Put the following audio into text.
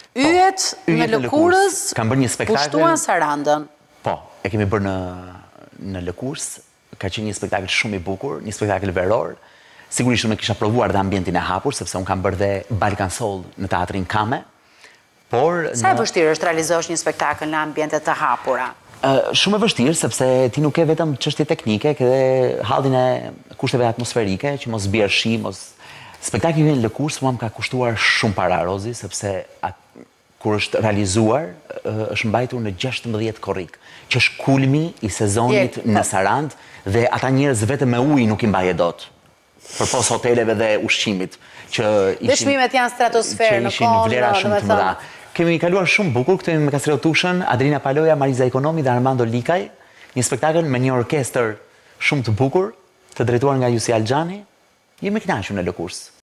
Yjet në Lëkurës kam bërë një spektakël. Kushtuan Sarandën. Po, e kemi bërë në Lëkurës. Ka qenë një spektakël shumë i bukur, një spektakël veror. Sigurisht unë kisha provuar dhe ambientin e hapur, sepse unë kam bërë dhe Balkan Soul në teatrin Kame. Sa e vështirë është realizosh një spektakël në ambiente të hapura? Shumë e vështirë, sepse ti nuk ke vetëm çështje teknike, ke dhe hallin e kushteve atmosferike, që mos bjerë shi, Spektakli në Lëkurës mua më ka kushtuar shumë para, Rozi, sepse kur është realizuar, është mbajtur në 16 korrik, që është kulmi i sezonit në Sarandë, dhe ata njerëz vetëm me ujë nuk i mbaje dot, përpos hoteleve dhe ushqimit. Dhe çmimet janë stratosferë në ishin vlera shumë të mëdha. Kemi kaluar shumë bukur, këtu me Kastreo Tushën, Adrina Paloja, Mariza Ekonomi dhe Armando Likaj, një spektakël me një orkestër shumë të bukur, të drejtuar nga Jusi Alxhani. Jemi kënaqur në Lëkurës.